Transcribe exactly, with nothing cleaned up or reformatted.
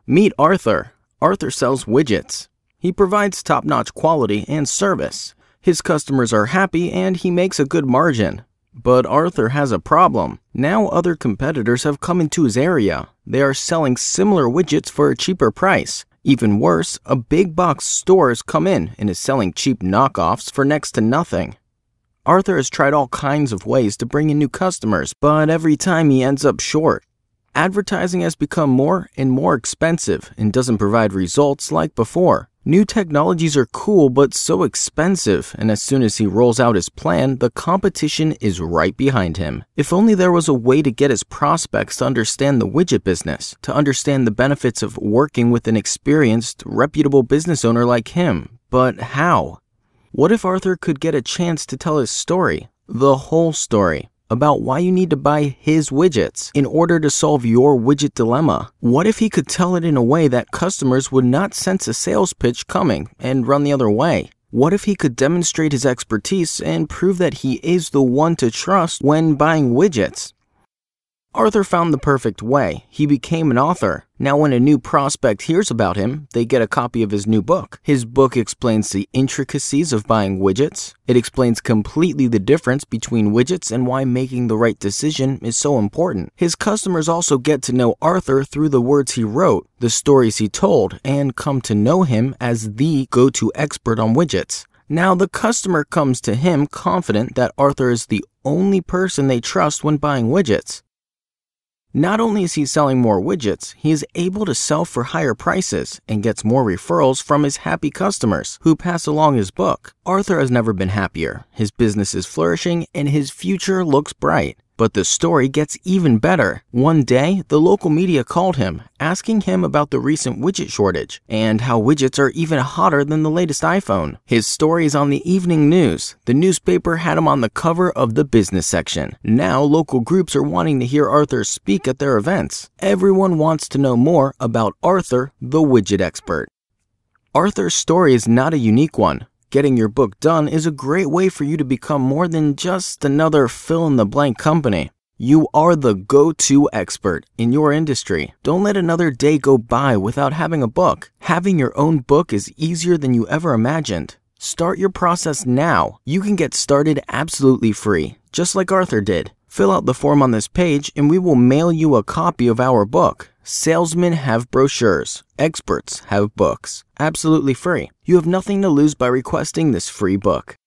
Meet Arthur. Arthur sells widgets. He provides top-notch quality and service. His customers are happy and he makes a good margin. But Arthur has a problem. Now other competitors have come into his area. They are selling similar widgets for a cheaper price. Even worse, a big box store has come in and is selling cheap knockoffs for next to nothing. Arthur has tried all kinds of ways to bring in new customers, but every time he ends up short. Advertising has become more and more expensive and doesn't provide results like before. New technologies are cool but so expensive, and as soon as he rolls out his plan, the competition is right behind him. If only there was a way to get his prospects to understand the widget business, to understand the benefits of working with an experienced, reputable business owner like him. But how? What if Arthur could get a chance to tell his story, the whole story, about why you need to buy his widgets in order to solve your widget dilemma? What if he could tell it in a way that customers would not sense a sales pitch coming and run the other way? What if he could demonstrate his expertise and prove that he is the one to trust when buying widgets? Arthur found the perfect way. He became an author. Now when a new prospect hears about him, they get a copy of his new book. His book explains the intricacies of buying widgets. It explains completely the difference between widgets and why making the right decision is so important. His customers also get to know Arthur through the words he wrote, the stories he told, and come to know him as the go-to expert on widgets. Now the customer comes to him confident that Arthur is the only person they trust when buying widgets. Not only is he selling more widgets, he is able to sell for higher prices and gets more referrals from his happy customers who pass along his book. Arthur has never been happier. His business is flourishing and his future looks bright. But the story gets even better. One day, the local media called him, asking him about the recent widget shortage and how widgets are even hotter than the latest iPhone. His story is on the evening news. The newspaper had him on the cover of the business section. Now, local groups are wanting to hear Arthur speak at their events. Everyone wants to know more about Arthur, the widget expert. Arthur's story is not a unique one. Getting your book done is a great way for you to become more than just another fill-in-the-blank company. You are the go-to expert in your industry. Don't let another day go by without having a book. Having your own book is easier than you ever imagined. Start your process now. You can get started absolutely free, just like Arthur did. Fill out the form on this page and we will mail you a copy of our book. Salesmen have brochures. Experts have books. Absolutely free. You have nothing to lose by requesting this free book.